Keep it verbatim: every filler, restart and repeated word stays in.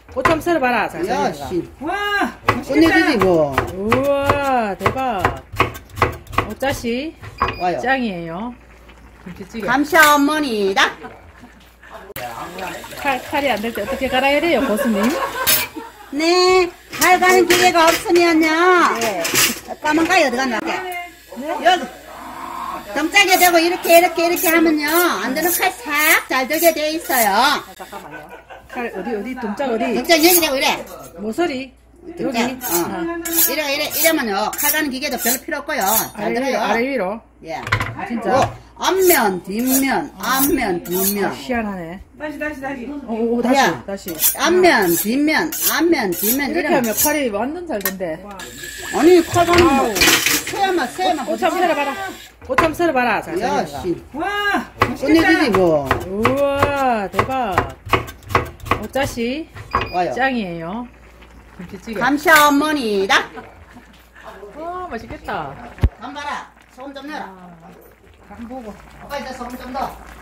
옷 좀 썰어봐라. 잘 야, 썰리는가. 씨. 와, 끝내주지, 뭐. 우와, 대박. 옷자시 와요. 짱이에요. 김치찌개. 감사 어머니다. 칼, 칼이 안 될 때 어떻게 갈아야 돼요, 고수님? 네, 칼 가는 기계가 없으면요. 네. 까만 가위 어디 갔나? 네. 여기. 정짝에 대고 이렇게, 이렇게, 이렇게 하면요. 안 되는 칼 싹 잘 들게 돼 있어요. 아, 잠깐만요. 칼 어디, 어디, 동작 어디? 정짝 여기 대고 이래. 모서리? 여기? 정짝, 어. 이래, 이래, 이러면요. 칼 가는 기계도 별로 필요 없고요. 잘 아래 위로, 들어요. 아래 위로. 예. 아, 진짜? 뭐, 앞면, 뒷면, 앞면, 뒷면. 희한하네. 다시, 다시, 다시. 오, 오, 다시, 야. 다시. 앞면, 뒷면, 앞면, 뒷면. 이렇게 이러면. 하면 칼이 완전 잘 된대. 아니, 칼 가는 거. 아우. 세야만, 세야만. 옷 좀 썰어봐라. 옷 좀 썰어봐라. 잘 야, 썰리는가. 씨. 와, 끝내주지, 뭐. 우와, 대박. 옷자시 와요. 짱이에요. 김치찌개. 감사 어머니다. 아, 맛있겠다. 간 봐라. 소금 좀 넣어라. 간 보고. 아빠 이제 소금 좀 넣어.